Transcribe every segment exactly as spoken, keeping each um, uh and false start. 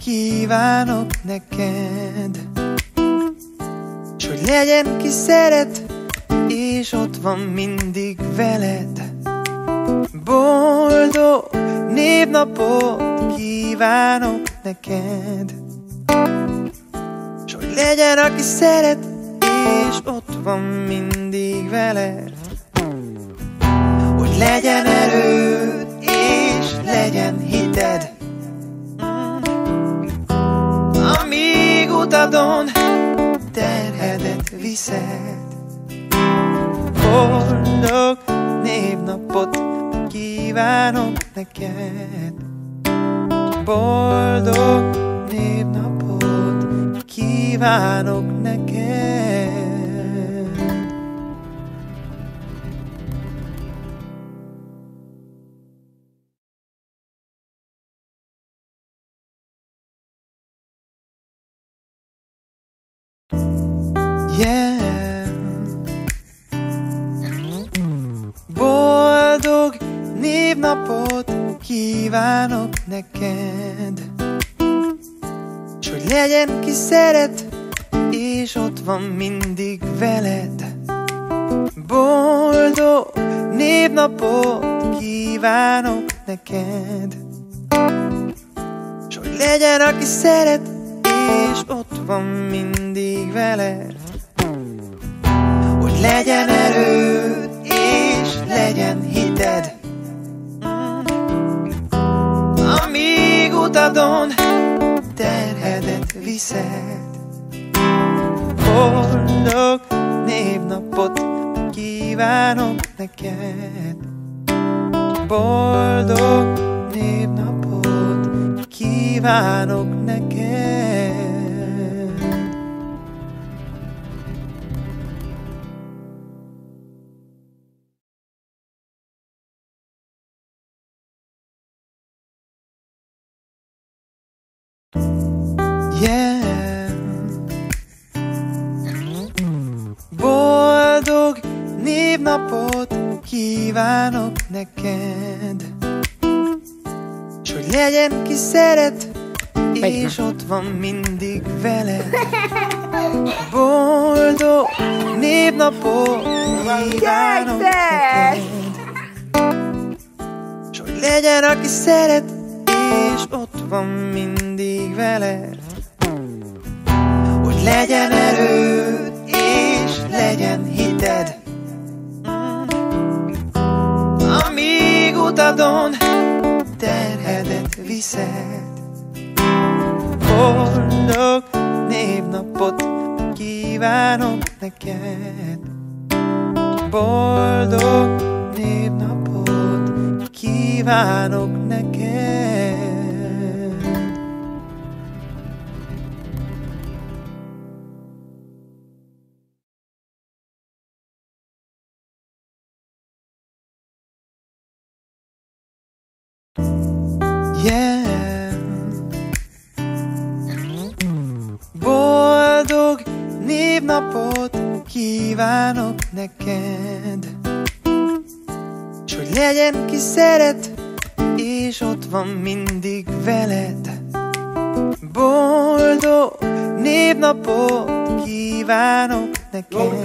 kívánok neked, s hogy legyen ki szeret, és ott van mindig veled. Boldog névnapot kívánok neked, s hogy legyen, aki szeret, és ott van mindig veled. Hogy legyen erőd, és legyen hited, amíg utadon terhedet viszed. Boldog névnapot kívánok neked, boldog névnapot kívánok neked. Yeah. Boldog névnapot kívánok neked, s hogy legyen ki szeret, és ott van mindig veled. Boldog névnapot kívánok neked, s hogy legyen, aki szeret, és ott van mindig veled. Hogy legyen erőd, és legyen hited, amíg utadon terhedet viszed. Boldog névnapot kívánok neked, boldog névnapot kívánok neked. Yeah. Boldog névnapot kívánok neked, s hogy legyen ki szeret, és ott van mindig veled. Boldog névnapot kívánok neked, s hogy legyen, aki szeret, és ott van mindig veled. Hogy legyen erőd, és legyen hited, amíg utadon terhedet viszed. Boldog névnapot kívánok neked, boldog névnapot kívánok neked. Yeah. Boldog névnapot kívánok neked, s hogy legyen ki szeret, és ott van mindig veled. Boldog névnapot kívánok neked,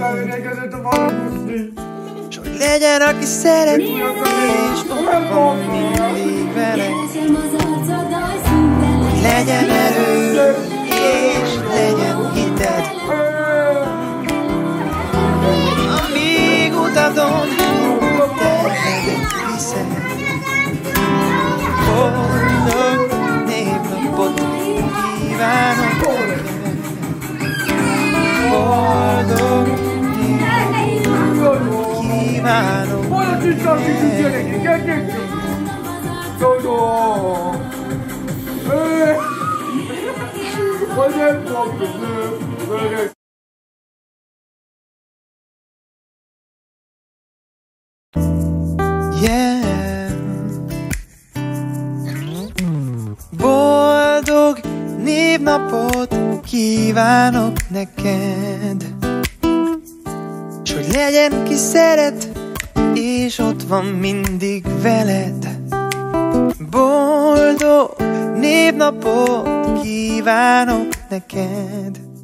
s hogy legyen, aki szeret, és ott van mindig veled. Hogy legyen erőd, és legyen hited, amíg utadon terhedet viszed. Boldog névnapot kívánok neked, boldog névnapot kívánok neked. Yeah. Boldog névnapot kívánok neked, s hogy legyen ki szeret, és ott van mindig veled. Boldog névnapot kívánok kívánok neked.